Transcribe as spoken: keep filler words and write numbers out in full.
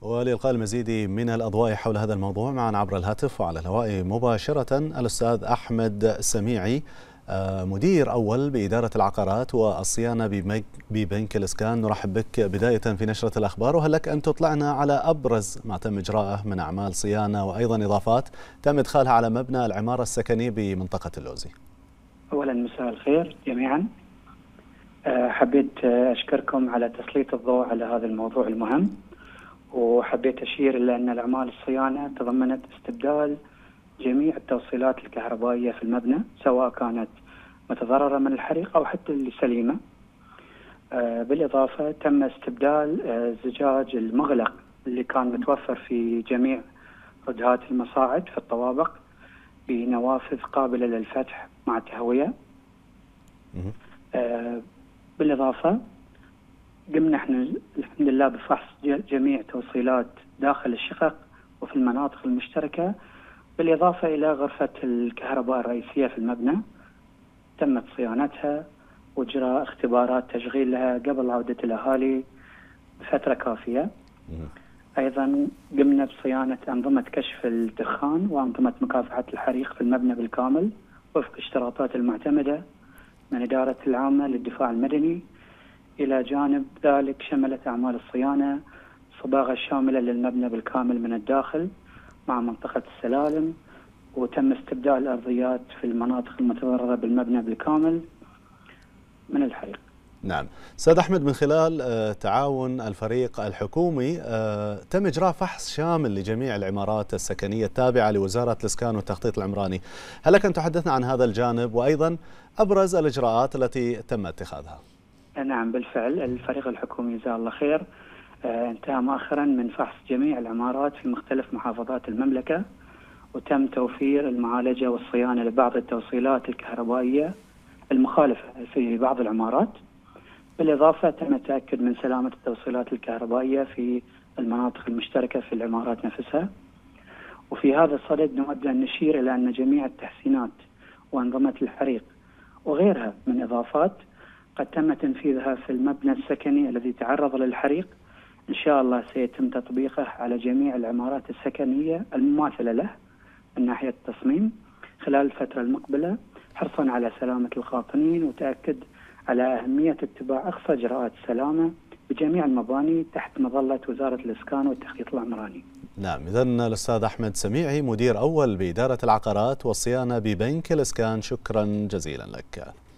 ولإلقاء المزيد من الأضواء حول هذا الموضوع معنا عبر الهاتف وعلى الهواء مباشرة الأستاذ أحمد سميعي، مدير أول بإدارة العقارات والصيانة ببنك الإسكان. نرحب بك بداية في نشرة الأخبار، وهل لك أن تطلعنا على أبرز ما تم إجراءه من أعمال صيانة وأيضا إضافات تم إدخالها على مبنى العمارة السكنية بمنطقة اللوزي؟ أولا مساء الخير جميعا. حبيت أشكركم على تسليط الضوء على هذا الموضوع المهم، وحبيت أشير إلى أن الأعمال الصيانة تضمنت استبدال جميع التوصيلات الكهربائية في المبنى، سواء كانت متضررة من الحريق أو حتى اللي سليمة. بالإضافة تم استبدال الزجاج المغلق اللي كان متوفر في جميع ردهات المصاعد في الطوابق بنوافذ قابلة للفتح مع تهوية. بالإضافة قمنا احنا الحمد لله بفحص جميع توصيلات داخل الشقق وفي المناطق المشتركة، بالإضافة إلى غرفة الكهرباء الرئيسية في المبنى تمت صيانتها وإجراء اختبارات تشغيل لها قبل عودة الأهالي بفترة كافية. أيضا قمنا بصيانة أنظمة كشف الدخان وأنظمة مكافحة الحريق في المبنى بالكامل وفق اشتراطات المعتمدة من إدارة العامة للدفاع المدني. إلى جانب ذلك شملت أعمال الصيانة صباغة شاملة للمبنى بالكامل من الداخل مع منطقة السلالم، وتم استبدال الأرضيات في المناطق المتضررة بالمبنى بالكامل من الحريق. نعم أستاذ أحمد، من خلال تعاون الفريق الحكومي تم إجراء فحص شامل لجميع العمارات السكنية التابعة لوزارة الإسكان والتخطيط العمراني، هل لك أن تحدثنا عن هذا الجانب وأيضا أبرز الإجراءات التي تم اتخاذها؟ نعم بالفعل الفريق الحكومي جزاه الله خير انتهى مؤخرا من فحص جميع العمارات في مختلف محافظات المملكة، وتم توفير المعالجة والصيانة لبعض التوصيلات الكهربائية المخالفة في بعض العمارات. بالإضافة تم التأكد من سلامة التوصيلات الكهربائية في المناطق المشتركة في العمارات نفسها. وفي هذا الصدد نود أن نشير إلى أن جميع التحسينات وأنظمة الحريق وغيرها من إضافات قد تم تنفيذها في المبنى السكني الذي تعرض للحريق، إن شاء الله سيتم تطبيقه على جميع العمارات السكنية المماثلة له من ناحية التصميم خلال الفترة المقبلة، حرصا على سلامة القاطنين وتأكد على أهمية اتباع أقصى إجراءات السلامة بجميع المباني تحت مظلة وزارة الإسكان والتخطيط العمراني. نعم، إذن الأستاذ أحمد سميعي، مدير أول بإدارة العقارات والصيانة ببنك الإسكان، شكرا جزيلا لك.